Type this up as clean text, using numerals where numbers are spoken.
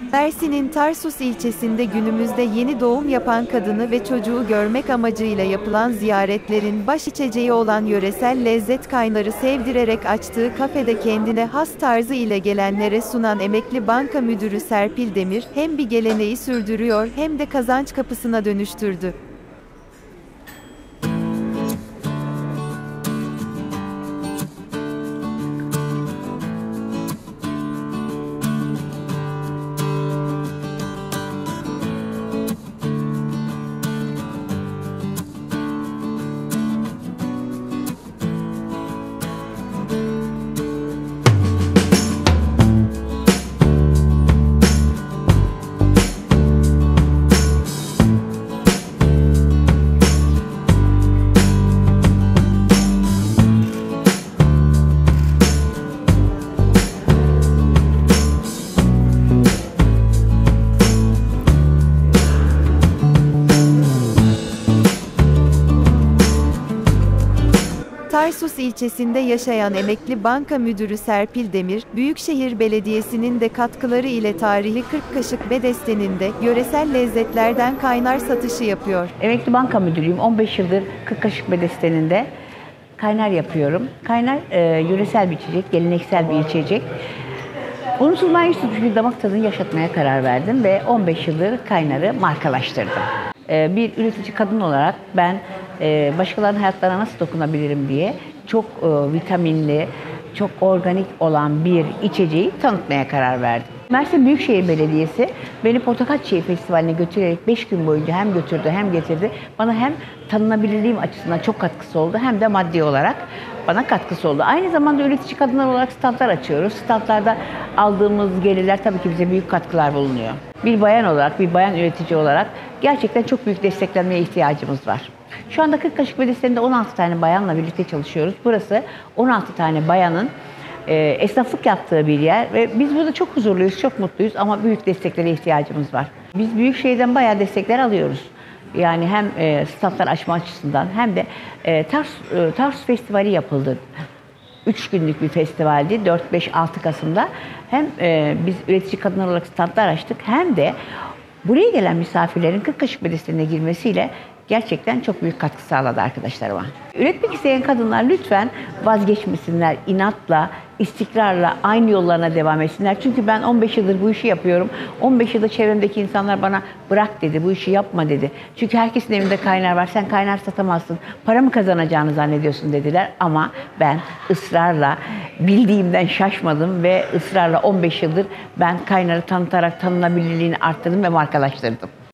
Mersin'in Tarsus ilçesinde günümüzde yeni doğum yapan kadını ve çocuğu görmek amacıyla yapılan ziyaretlerin baş içeceği olan yöresel lezzet kaynarı sevdirerek açtığı kafede kendine has tarzı ile gelenlere sunan emekli banka müdürü Serpil Demir, hem bir geleneği sürdürüyor hem de kazanç kapısına dönüştürdü. Tarsus ilçesinde yaşayan emekli banka müdürü Serpil Demir, Büyükşehir Belediyesi'nin de katkıları ile tarihi 40 Kaşık Bedesteninde yöresel lezzetlerden kaynar satışı yapıyor. Emekli banka müdürüyüm. 15 yıldır 40 Kaşık Bedesteninde kaynar yapıyorum. Kaynar yöresel bir içecek, geleneksel bir içecek. Unutulmaz tutmuş bir damak tadını yaşatmaya karar verdim ve 15 yıldır kaynarı markalaştırdım. Bir üretici kadın olarak ben başkalarının hayatlarına nasıl dokunabilirim diye çok vitaminli, çok organik olan bir içeceği tanıtmaya karar verdim. Mersin Büyükşehir Belediyesi beni Portakal Çiçeği Festivali'ne götürerek 5 gün boyunca hem götürdü hem getirdi. Bana hem tanınabilirliğim açısından çok katkısı oldu hem de maddi olarak bana katkısı oldu. Aynı zamanda üretici kadınlar olarak standlar açıyoruz. Standlarda aldığımız gelirler tabii ki bize büyük katkılar bulunuyor. Bir bayan olarak, bir bayan üretici olarak gerçekten çok büyük desteklenmeye ihtiyacımız var. Şu anda 40 Kaşık Bedesteninde 16 tane bayanla birlikte çalışıyoruz. Burası 16 tane bayanın esnaflık yaptığı bir yer ve biz burada çok huzurluyuz, çok mutluyuz ama büyük desteklere ihtiyacımız var. Biz Büyükşehir'den bayağı destekler alıyoruz. Yani hem standlar açma açısından hem de Tarsus Festivali yapıldı. 3 günlük bir festivaldi, 4, 5, 6 Kasım'da. Hem biz üretici kadınlar olarak standlar açtık hem de buraya gelen misafirlerin 40 Kaşık Bedestenine girmesiyle gerçekten çok büyük katkı sağladı arkadaşlarıma. Üretmek isteyen kadınlar lütfen vazgeçmesinler, inatla, istikrarla aynı yollarına devam etsinler. Çünkü ben 15 yıldır bu işi yapıyorum. 15 yılda çevremdeki insanlar bana bırak dedi, bu işi yapma dedi. Çünkü herkesin evinde kaynar var, sen kaynar satamazsın, para mı kazanacağını zannediyorsun dediler. Ama ben ısrarla, bildiğimden şaşmadım ve ısrarla 15 yıldır ben kaynarı tanıtarak tanınabilirliğini arttırdım ve markalaştırdım.